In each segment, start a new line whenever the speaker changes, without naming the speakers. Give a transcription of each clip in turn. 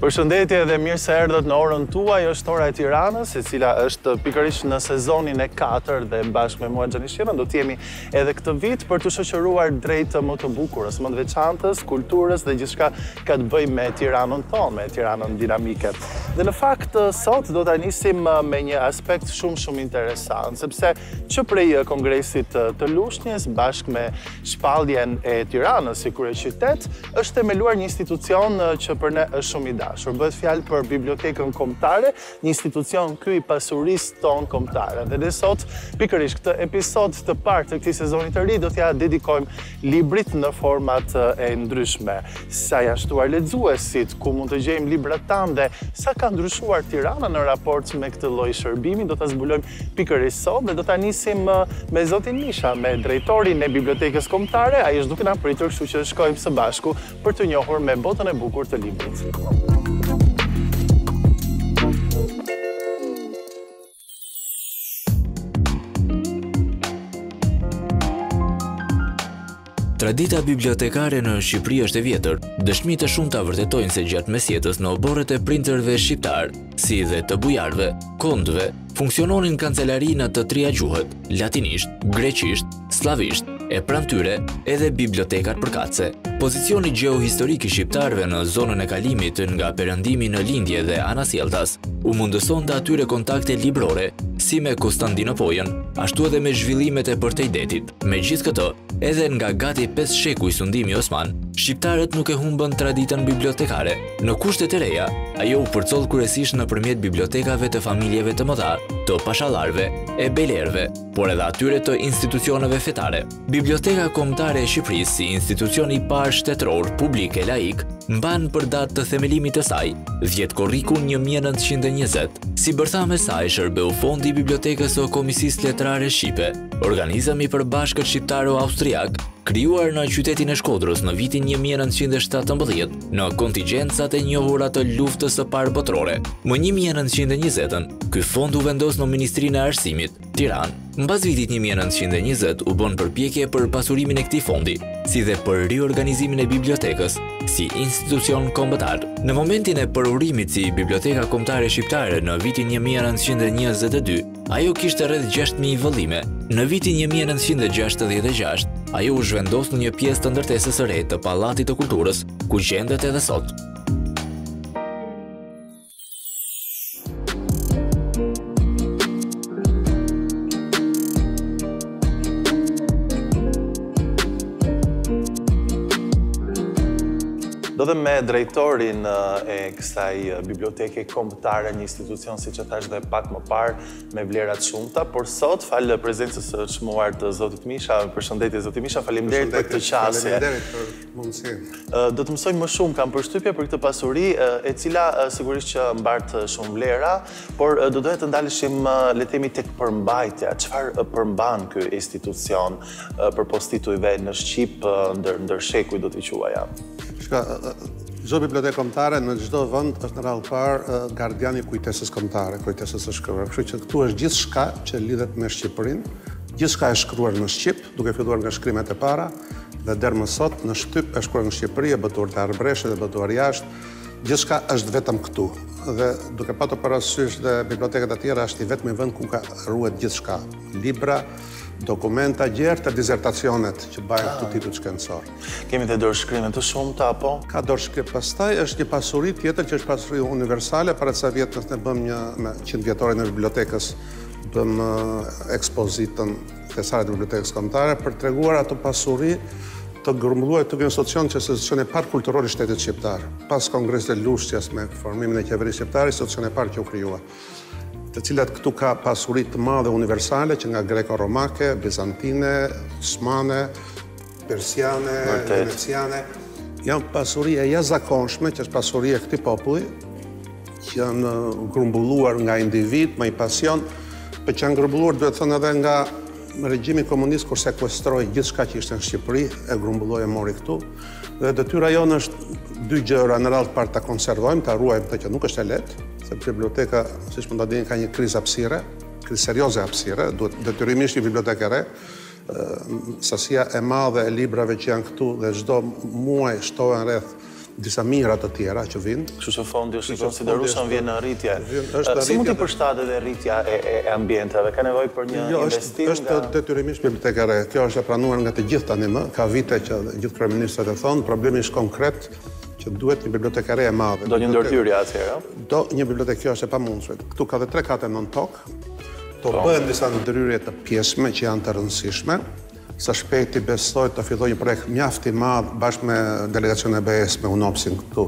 Përshëndetje dhe mirë se erdhët në orën tuaj, është ora e Tiranës, e cila është pikërisht në sezonin e 4 dhe bashkë me mua Xhani Shirën do t'jemi edhe këtë vit për të shoqëruar drejt më të bukurës, më të veçantës, kulturës dhe gjithçka ka të bëjë me Tiranën tonë, me Tiranën dinamike. Dhe në fakt sot do ta nisim me një aspekt shumë interesant, sepse që prej kongresit të Lushnjës bashkë me shpalljen e Tiranës si kryeqytet, është themeluar një institucion që për ne është shumë i dashur. Bëhet fjalë për Bibliotekën Kombëtare, një institucion ky i pasurisë tonë kombëtare. Dhe ne sot pikërisht këtë episod të parë të këtij sezoni të ri do t'ja dedikojmë librit në format e ndryshme. Sa janë shtuar lexuesit, ku mund të gjejmë librat tanë dhe sa ka ndryshuar Tirana në raport me këtë lloj shërbimi, do ta zbulojmë pikërisht sot dhe do ta nisim me zotin Misha, me drejtorin e Bibliotekës Kombëtare. Ai është duke na pritur, kështu që shkojmë së bashku për të njohur me botën e bukur të librit.
Tradita bibliotekare në Shqipëri është e vjetër. Dëshmi të shumta vërtetojnë se gjatë mesjetës në oborret e printerëve shqiptar, si dhe të bujarëve, kondëve, funksiononin kancelarina të trija gjuhët: latinisht, greqisht, slavisht, e pranë tyre edhe bibliotekat përkatëse. Pozicioni gjeohistorik i shqiptarëve në zonën e kalimit nga perëndimi në lindje dhe anasjelltas u mundësonte atyre kontakte librore, si me Konstantinopolën, ashtu edhe me zhvillimet e Përtejdetit. Megjithë këtë, edhe nga gati 5 shekuj sundimi osman, shqiptarët nuk e humbën traditën bibliotekare. Në kushtet e reja, ajo u përcoll kryesisht nëpërmjet bibliotekave të familjeve të mëdha, të pashallarëve, e belerëve, por edhe atyre të institucioneve fetare. Biblioteka Kombëtare e Shqipërisë, si institucion i parë shtetëror, publik e laik, mban për datë të themelimit të saj 10 korrikun 1920. Si bërthame saj shërbeu Fondi i Bibliotekës së Komisisë Letrare Shqipe, organizëm i përbashkët shqiptaro-austriak, krijuar në qytetin e Shkodrës në vitin 1917 në kontingjencat e njohura të luftës së parë botërore. Më 1920-ën, ky fond u vendos në Ministrinë e Arsimit, Tiranë. Mbas vitit 1920 u bën përpjekje për pasurimin e këtij fondi, si dhe për riorganizimin e bibliotekës si institucion kombëtar. Në momentin e përurimit si Biblioteka Kombëtare Shqiptare në vitin 1922, ajo kishte rreth 6000 vëllime. Në vitin 1966, ajo u zhvendos në një pjesë të ndërtesës së re të Pallatit të Kulturës, ku gjendet edhe sot.
Do dhe me drejtorin e kësaj biblioteke kombëtare, një institucion, si që thash dhe pak më parë, me vlerat shumta, por sot, falë prezencës së çmuar të zotit Misha, përshëndetje zotit Misha, faleminderit për këtë qasje.
Faleminderit për mundësinë.
Do të mësoj më shumë, kam përshtypje për këtë pasuri, e cila sigurisht që mbart shumë vlera, por do dohet të ndaleshim le të themi tek përmbajtja. Çfarë përmban ky institucion për postitujve në Shqip ndër shekuj, do t'i quaja?
Çdo bibliotekë kombëtare në çdo vend është në radhë parë gardiani i kujtesës kombëtare, kujtesës së shkruar. Kështu që këtu është gjithçka që lidhet me Shqipërinë, gjithçka është shkruar në Shqip, duke filluar nga shkrimet e para dhe deri më sot në shtyp është shkruar në Shqipëri, e botuar te Arbreshe dhe botuar jashtë. Gjithçka është vetëm këtu. Dhe duke patur parasysh dhe bibliotekat e tjera është i vetmi vend ku ka ruhet gjithçka. Libra, dokumenta, gjerë të dizertacionet që bajnë këtu titull shkencor.
Kemi dhe dorëshkrime të shumta, apo?
Ka dorëshkrim. Pastaj është një pasuri tjetër që është pasuri universale. Para ca vjetës ne bëm një me 100 vjetorin e bibliotekës, bëm ekspozitën thesaret e bibliotekës kombëtare për treguar ato pasuri të grumbulluar të institucion që është institucioni i parë kulturor i shtetit shqiptar. Pas Kongresit të Lushnjës me formimin e qeverisë shqiptare, institucioni i parë që u krijua, të cilat këtu ka pasuri të madhe universale që nga greko-romake, bizantine, osmane, persiane, veneciane, janë pasuri e jashtëzakonshme, që është pasuri e këtij populli, që janë grumbulluar nga individ, me pasion, por që janë grumbulluar, duhet thënë, edhe nga regjimi komunist kur sekuestroi gjithçka që ishte në Shqipëri, e grumbulloi e mori këtu. Dhe detyra jonë është dy gjëra në radhë parë ta konservojmë, ta ruajmë këtë që nuk është e lehtë, sepse biblioteka, siç mund ta dini, ka një krizë hapësire, krizë serioze hapësire, duhet detyrimisht një bibliotekë e re, sasia e madhe e librave që janë këtu dhe çdo muaj shtohen rreth disa mira të tjera që vinë.
Kështu që fondi është i konsiderueshëm vjen në rritje.
Është
Si mund të përshtatet edhe rritja e ambienteve? Ka nevojë për një investim?
Është detyrimisht biblioteka e re. Kjo është e pranuar nga të gjithë tani më. Ka vite që gjithë kryeministrat e thonë, problemi është konkret që duhet një bibliotekë e re e madhe.
Do një ndërhyrje atëherë?
Do një bibliotekë, kjo është e pamundshme. Këtu ka dhe 3 kate nën tokë. Do bëhen disa ndërhyrje të pjesme që janë të rëndësishme. Sa shpejti besoj të filloj një projekt mjaft i madh bashkë me delegacion e BE-s me UNOPS-in këtu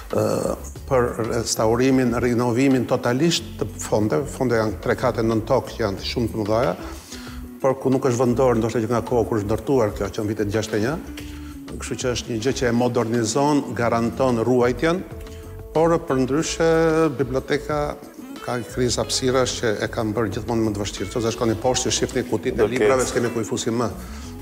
për restaurimin, rinovimin totalisht të fondeve. Fonde janë 3 kate nën tokë që janë shumë të mëdha, por ku nuk është vendor, ndoshta që nga koha kur është ndërtuar kjo që në vitet 61. Kështu që është një gjë që e modernizon, garanton ruajtjen, por përndryshe biblioteka ka krizë hapësirash që e kanë bërë gjithmonë më të vështirë. Qose shkoni poshtë, shifni kutitë e librave, s'kemi ku i fusim më.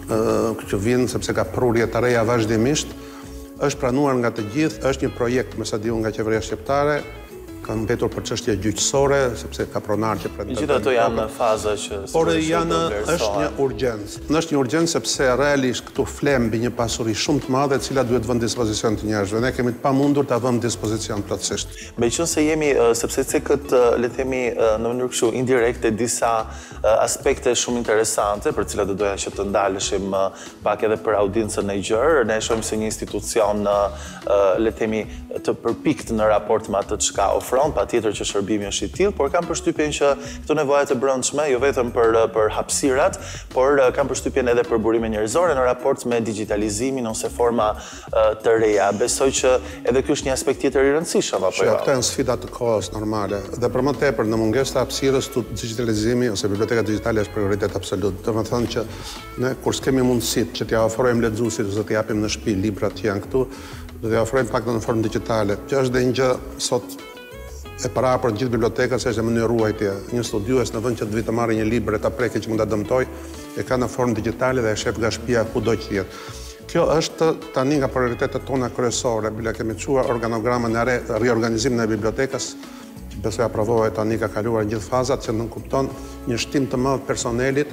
Që vinë sepse ka prurje të reja vazhdimisht. Është pranuar nga të gjithë, është një projekt, me sa diun, nga qeveria shqiptare, ka mbetur për çështje gjyqësore, sepse ka pronar që pretendojnë.
Gjithë ato janë në faza që
por është një urgjencë. Është një urgjencë sepse realisht këtu flem mbi një pasuri shumë të madhe, e cila duhet vënë dispozicion të njerëzve. Ne kemi të pamundur ta vëmë dispozicion plotësisht.
Meqenëse jemi sepse këtë le të themi në mënyrë kështu indirekte disa aspekte shumë interesante për të cilat do doja që të ndaleshim pak edhe për audiencën e gjerë. Ne shohim se një institucion le të themi të përpikt në raport me atë çka ofron, patjetër që shërbimi është i tillë, por kam përshtypjen që këto nevojat e brendshme, jo vetëm për hapësirat, por kam përshtypjen edhe për burime njerëzore në raport me digitalizimin ose forma të reja. Besoj që edhe ky është një aspekt tjetër i rëndësishëm apo jo.
Këto janë sfida të kohës normale. Dhe për më tepër në mungesë të hapësirës, digitalizimi ose biblioteka digjitale është prioritet absolut. Domethënë që ne kur s'kemi mundësitë që t'ia ofrojmë lexuesit ose t'i japim në shtëpi librat që janë këtu, do t'i ofrojmë pak në formë digjitale. Që është dhe një gjë sot e para për gjithë bibliotekës është në mënyrë ruajtje. Një studiues në vend që të vi të marrë një libër e ta prekë që mund ta dëmtoj, e ka në formë digjitale dhe e shef nga shtëpia kudo që jetë. Kjo është tani nga prioritetet tona kryesore. Bile kemi çuar organogramën e re, riorganizimin e bibliotekës, që besoj aprovohet tani ka kaluar gjithë fazat, që nënkupton një shtim të madh personelit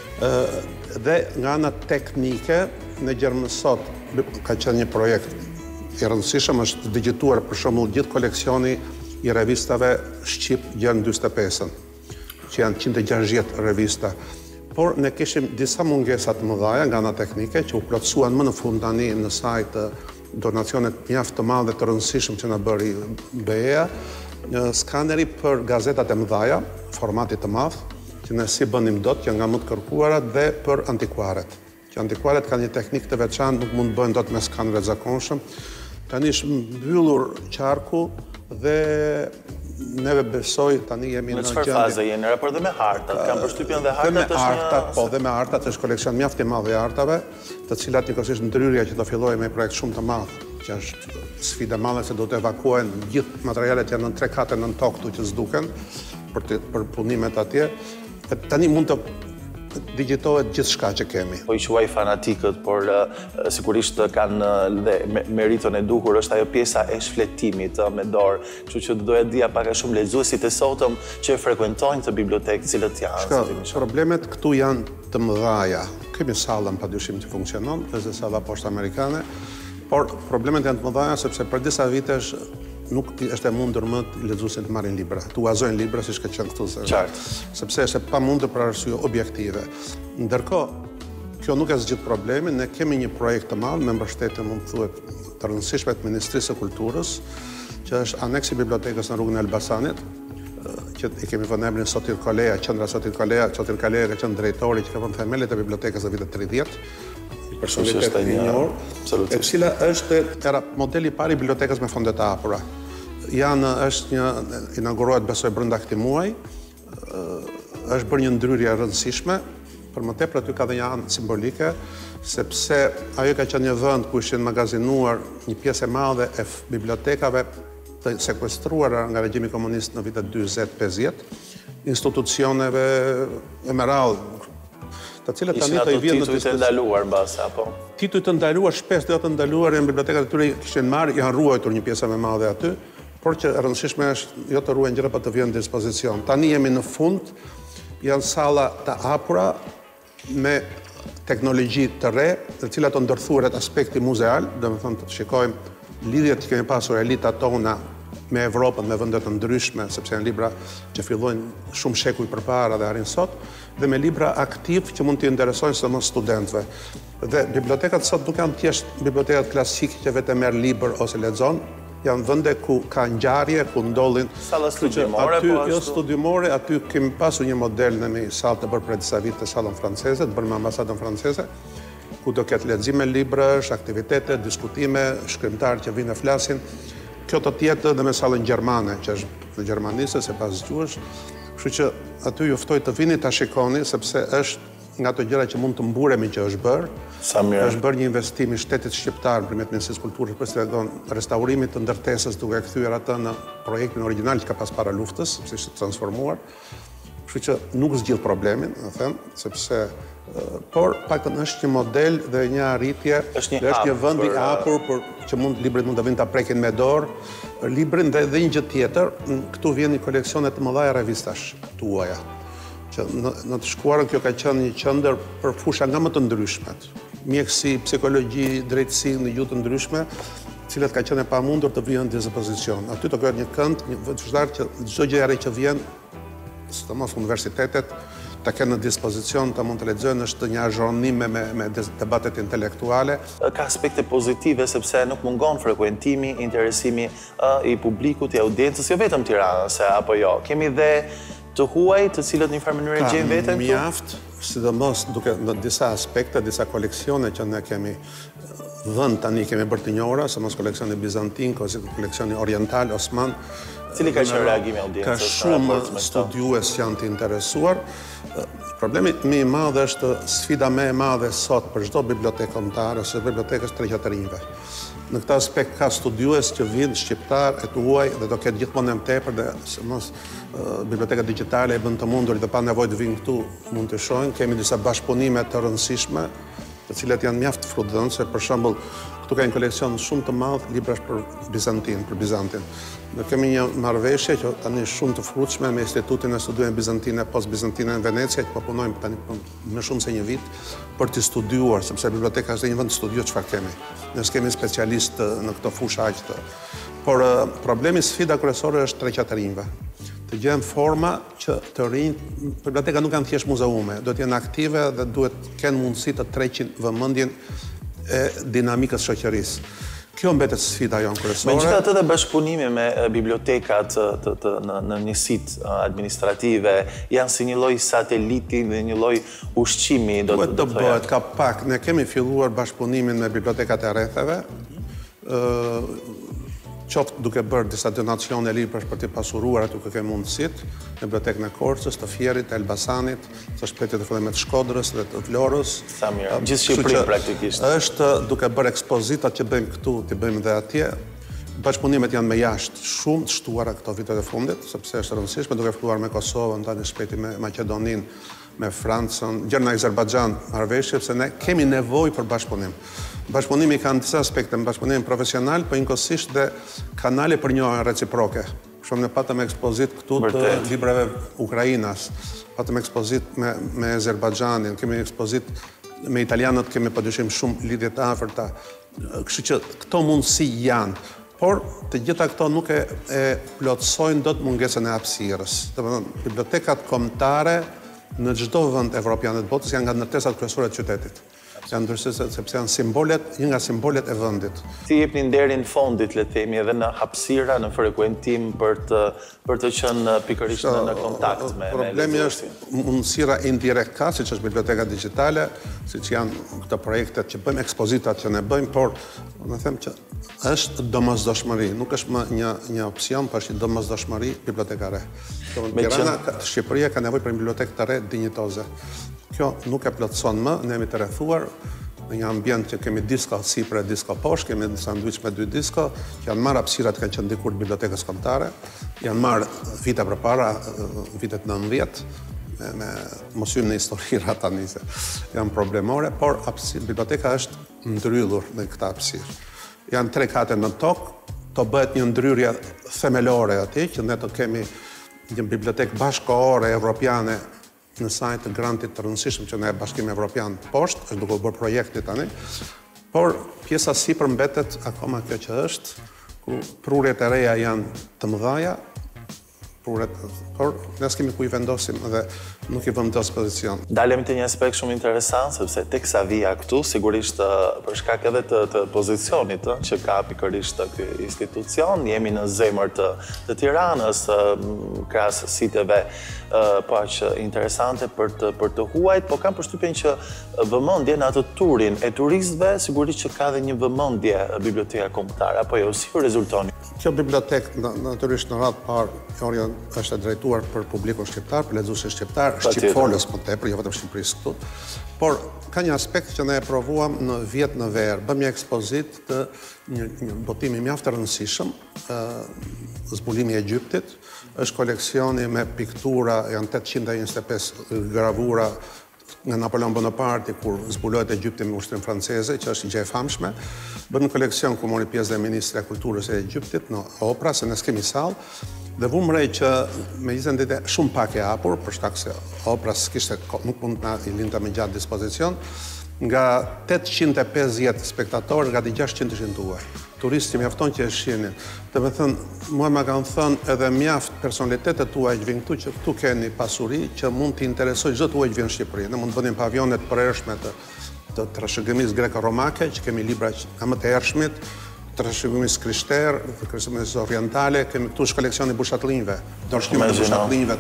dhe nga ana teknike në Gjermën sot ka qenë një projekt i rëndësishëm, është digjituar për shembull gjithë koleksioni i revistave Shqip Gjën 45-ën, që janë 160 revista. Por ne kishim disa mungesat mëdha nga ana teknike që u plotësuan më në fund tani në sajt donacionet mjaft të madhe të rëndësishëm që na bëri BE-ja, skaneri për gazetat e mëdha, formatit të madh, që ne si bënim dot, që nga më të kërkuarat, dhe për antikuaret. Që antikuaret kanë një teknikë të veçantë, nuk mund bëhen dot me skanere të zakonshëm. Tani është mbyllur qarku dhe neve besoj tani jemi në
gjendje. Në çfarë faze jeni? Në raport dhe me hartat? Kam përshtypjen dhe hartat është një...
Po, dhe me hartat është koleksion mjaft i madh i hartave, të cilat njëkohësisht ndryrja që do fillojë me projekt shumë të madh, që është sfida madhe se do të evakuohen gjithë materialet janë në 3 kate nën tokë këtu që s'duken për punimet atje. Tani mund të digjitohet gjithë shka që kemi.
Po i quaj fanatikët, por sigurisht kanë dhe meritën e duhur, është ajo pjesa e shfletimit me dorë, kështu që doja dija pak a shumë lexuesit e sotëm që frekuentojnë të bibliotekë, cilët janë.
Problemet këtu janë të mëdhaja. Kemi sallën padyshim që funksionon, është salla poshtë amerikane, por problemet janë të mëdhaja sepse për disa vitesh nuk është e mundur më lexuesit të marrin libra, të uazojnë libra siç ka qenë këtu. Sepse është e pamundur për arsye objektive. Ndërkohë, kjo nuk e zgjidh problemin, ne kemi një projekt të madh me mbështetje mund të thuhet të rëndësishme të Ministrisë së Kulturës, që është aneksi bibliotekës në rrugën e Elbasanit, që i kemi vënë emrin Sotir Kolea, qendra Sotir Kolea. Sotir Kolea ka qenë drejtori që ka vënë themelet e bibliotekës në vitet 30. Personalitet i njohur, e cila është modeli i parë i bibliotekës me fonde të hapura. Është inaugurohet besoj brenda këtij muaji, është bërë një ndryrje e rëndësishme, për më tepër aty ka dhe një anë simbolike, sepse ajo ka qenë një vend ku ishin magazinuar një pjesë e madhe e bibliotekave të sekuestruara nga regjimi komunist në vitet 40-50, institucioneve e merall, të cilët tani të i vjen në
titujt e ndaluar mbase apo?
Titujt të ndaluar shpesh do të ndaluar në bibliotekat e tyre kishin marrë, janë ruajtur një pjesë më madhe aty, por që e rëndësishme është jo të ruajnë gjëra, por të vjen në dispozicion. Tani jemi në fund, janë salla të hapura me teknologji të re, të cilat të ndërthuaret aspekti muzeal, domethënë të shikojmë lidhjet që kemi pasur elitat tona me Evropën, me vendet të ndryshme, sepse janë libra që fillojnë shumë shekuj përpara dhe arrin sot, dhe me libra aktiv që mund t'i interesojnë së më studentëve. Dhe bibliotekat sot nuk janë thjesht bibliotekat klasike që vetëm merr libër ose lexon, janë vende ku ka ngjarje, ku ndodhin
salla studiumore,
aty, jo studiumore, aty kemi pasur një model në një sallë të bërë për disa vite të sallën franceze, të bërë me ambasadën franceze, ku do ketë lexime librash, aktivitete, diskutime, shkrimtarë që vinë e flasin. Kjo të tjetë dhe me sallën gjermane, që është në gjermanisë, se pas gjuhësh. Kështu që aty ju ftoj të vini ta shikoni, sepse është nga ato gjëra që mund të mburemi që është bërë.
Sa mirë.
Është bërë një investim i shtetit shqiptar nëpërmjet Ministrisë Kulturës për tregon restaurimit të ndërtesës duke kthyer atë në projektin origjinal që ka pas para luftës, sepse ishte transformuar. Kështu që nuk zgjidh problemin, them, sepse por paktën është një model dhe një arritje,
është
një vend i hapur për që librit mund të vinë ta prekin me dorë, librin dhe një gjë tjetër, këtu vjen një koleksione të mëdha revistash tuaja. Që në të shkuarën kjo ka qenë një qendër për fusha nga më të ndryshmet. Mjekësi, psikologji, drejtësi në gjuhë të ndryshme, cilat ka qenë e pamundur të vijnë në dispozicion. Aty të gërë një kënd, një vëndshtar që çdo gjë që vjen, sidomos universitetet, ta kenë në dispozicion, ta mund të lexojnë, është një azhronim me debatet intelektuale.
Ka aspekte pozitive sepse nuk mungon frekuentimi, interesimi i publikut, i audiencës, jo vetëm Tiranës, apo jo. Kemi dhe të huaj të cilët një farë mënyrë gjejnë veten këtu?
Mjaft, sidomos duke në disa aspekte, disa koleksione që ne kemi vënd tani kemi bërë të njohura, sidomos koleksioni bizantin, ose koleksioni oriental, osman.
Cili ka qenë reagimi i audiencës?
Ka shumë studiues që janë të interesuar. Problemi më i madh është sfida më e madhe sot për çdo bibliotekë kombëtare ose bibliotekës tregjatarëve. Në këtë aspekt ka studiues që vinë shqiptar e tuaj dhe do ketë gjithmonë më tepër dhe mos bibliotekat digjitale e bën të mundur dhe pa nevojë të vinë këtu mund të shohin. Kemi disa bashkëpunime të rëndësishme, të cilat janë mjaft frutëdhënëse. Për shembull, këtu ka një koleksion shumë të madh librash për Bizantin. Ne kemi një marrëveshje që tani shumë të frutshme me Institutin e Studieve Bizantine Post-Bizantine në Venecia, që po punojmë tani më shumë se një vit për të studiuar, sepse biblioteka është një vend studio çfarë kemi. Ne kemi specialistë në këto fushë aq të. Por problemi, sfida kryesore është tregjatarëve. Të gjejmë forma që të rinj, biblioteka nuk janë thjesht muzeume, duhet të jenë aktive dhe duhet të kenë mundësi të treqin vëmendjen e dinamikës shoqërisë. Kjo mbetet sfida jonë kryesore.
Megjithatë dhe bashkëpunimi me bibliotekat në njësitë administrative janë si një lloj sateliti dhe një lloj ushqimi do të
bëhet ka pak. Ne kemi filluar bashkëpunimin me bibliotekat e rrethave, qoftë duke bërë disa donacione librash për të pasuruar aty ku kemi mundësitë, në bibliotekën e Korçës, të Fierit, të Elbasanit, të shpejtë të fillimet të Shkodrës dhe të Vlorës.
Sa mirë, gjithë Shqipërinë praktikisht.
Është duke bërë ekspozitat që bëjmë këtu, të bëjmë dhe atje. Bashkëpunimet janë me jashtë shumë të shtuara këto vitet e fundit, sepse është rëndësishme duke filluar me Kosovën, tani shpejti me Maqedoninë, me Francën, gjërë në Azerbajxhan, marrëveshje, sepse ne kemi nevojë për bashkëpunim. Bashkëpunimi ka në disa aspekte, bashkëpunim profesional, po njëkohësisht dhe kanale për njohje reciproke. Shumë ne patëm ekspozit këtu të librave Ukrainas, patëm ekspozit me Azerbajxhanin, kemi ekspozit me italianët, kemi padyshim shumë lidhje të afërta. Kështu që këto mundësi janë, por të gjitha këto nuk e plotësojnë dot mungesën e hapësirës. Domethënë, bibliotekat kombëtare në çdo vend evropian të botës janë nga ndërtesat kryesore të qytetit. Janë ndërtesat sepse janë simbolet, një nga simbolet e vendit.
Ti jepni nderin fondit, le të themi, edhe në hapësira, në frekuentim për të qenë pikërisht në kontakt me
problemi është mundësira indirekt ka, siç është biblioteka digjitale, siç janë këto projektet që bëjmë, ekspozitat që ne bëjmë, por do të them që është domosdoshmëri, nuk është më një opsion, por është një domosdoshmëri bibliotekare. Tirana, Shqipëria ka nevojë për një bibliotekë të re dinjitoze. Kjo nuk e plotëson më, ne jemi të rrethuar në një ambient që kemi disko sipër e disko poshtë, kemi një sanduiç me 2 disko, që janë marrë hapësirat kanë qenë dikur të bibliotekës kombëtare, janë marrë vite përpara, vitet 90, me mos hym në histori tani se janë problemore, por biblioteka është ndryllur në këtë hapësirë. Janë 3 kate në tokë, të bëhet një ndryrje themelore aty, që ne të kemi një bibliotekë bashkëkohore evropiane në sajt të grantit të rëndësishëm që ne Bashkimi Evropian poshtë, është duke bërë projekti tani, Por pjesa sipër mbetet akoma kjo që është, ku prurjet e reja janë të mëdhaja, por ne s'kemi ku i vendosim dhe nuk i vëmë dispozicion.
Dalemi te një aspekt shumë interesant, sepse teksa vija këtu, sigurisht për shkak edhe të pozicionit që ka pikërisht ky institucion, jemi në zemër të Tiranës, krahas siteve aq interesante për të huajt, po kam përshtypjen që vëmendje në atë turin e turistëve, sigurisht që ka edhe një vëmendje biblioteka kombëtare, apo jo, si u rezultoni?
Kjo bibliotekë natyrisht në radhë parë është e drejtuar për publikun shqiptar, për lexuesin shqiptar, shqipfolës më tepër, jo vetëm shqipërisë këtu. Por ka një aspekt që ne e provuam në vjet në verë, bëm një ekspozit të një botimi mjaft të rëndësishëm, zbulimi i Egjiptit, është koleksioni me piktura, janë 825 gravura nga Napoleon Bonaparte, kur zbulohet Egjipti me ushtrin franceze, që është gjë e famshme. Bën një koleksion ku mori pjesë dhe Ministri i Kulturës e Egjiptit në opera, se ne s'kemi sallë, dhe vumrej që megjithëse shumë pak e hapur, për shkak se opera nuk mund na i linte me gjatë dispozicion, nga 850 spektatorë, nga 600 ishin tuaj. Turistë mjafton që e shihnin. Dhe me thënë, mua ma kanë thënë edhe mjaft personalitetet tuaj që vinë këtu, që këtu keni pasuri që mund t'i interesoj çdo tuaj që vinë në Shqipëri. Ne mund të bënim pavionet përhershme të trashëgimisë greko-romake, që kemi libra nga më të hershmit, trashëgimisë krishterë, trashëgimisë orientale, kemi këtu koleksioni bushatlinjve, dorështimet e bushatlinjve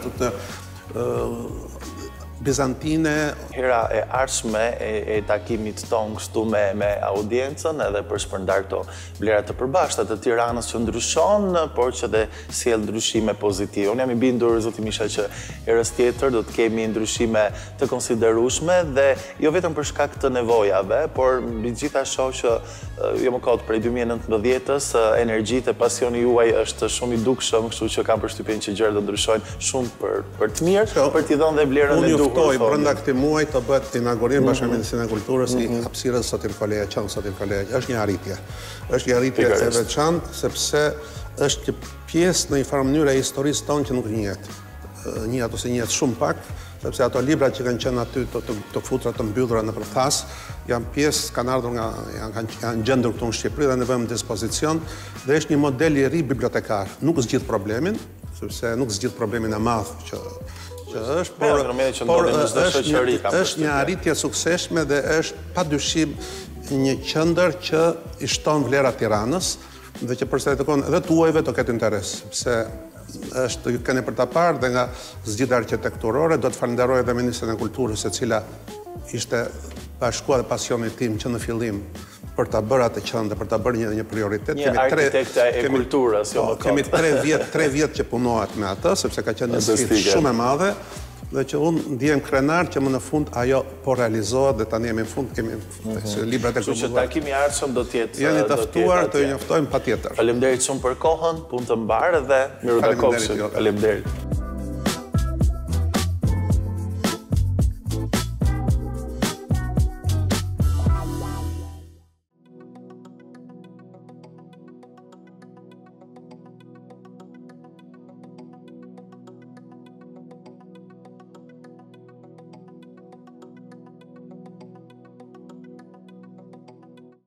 të bizantine.
Hera e ardhshme e takimit ton këtu me audiencën edhe për shpërndar këto vlera të përbashkëta të Tiranës që ndryshon, por që dhe sjell ndryshime pozitive. Unë jam i bindur, zoti Misha, që herës tjetër do të kemi ndryshime të konsiderueshme dhe jo vetëm për shkak të nevojave, por mbi gjitha shoh që jo më kot prej 2019-s energjitë e pasioni juaj është shumë i dukshëm, kështu që kam përshtypjen që gjërat do ndryshojnë shumë për të mirë, për t'i dhënë dhe vlerën e duhur.
Unë brenda këtij muaji të bëhet inaugurim bashkë me Ministrinë e Kulturës i hapësirës Sotil Koleja, Sotil Koleja. Është një arritje. Është një arritje e veçantë sepse është një pjesë në një farë mënyrë e historisë tonë që nuk njihet. Njihet ose njihet shumë pak, sepse ato libra që kanë qenë aty të futura të mbyllura nëpër thas, janë pjesë kanë ardhur janë gjendur këtu në Shqipëri dhe ne vëmë në dispozicion dhe është një model i ri bibliotekar. Nuk zgjidh problemin, sepse nuk zgjidh problemin e madh që është, por është një arritje suksesshme dhe është padyshim një qendër që i shton vlerat Tiranës dhe që përsa i takon edhe tuajve të ketë interes, sepse është keni për ta parë dhe nga zgjidhja arkitekturore. Do të falenderoj edhe Ministrin e Kulturës, e cila ishte bashkuar dhe pasioni tim që në fillim për ta bërë atë qendër, për ta bërë një prioritet.
Një arkitekte e kulturës, jo më kot.
Kemi 3 vjet që punohet me atë, sepse ka qenë një sfidë shumë e madhe dhe që unë ndihem krenar që më në fund ajo po realizohet dhe tani jemi në fund, kemi librat e
kulturës. Kështu që takimi i ardhshëm do të jetë
jeni të ftuar, të njoftojmë patjetër.
Faleminderit shumë për kohën, punë të mbarë dhe miru dakofshëm. Faleminderit.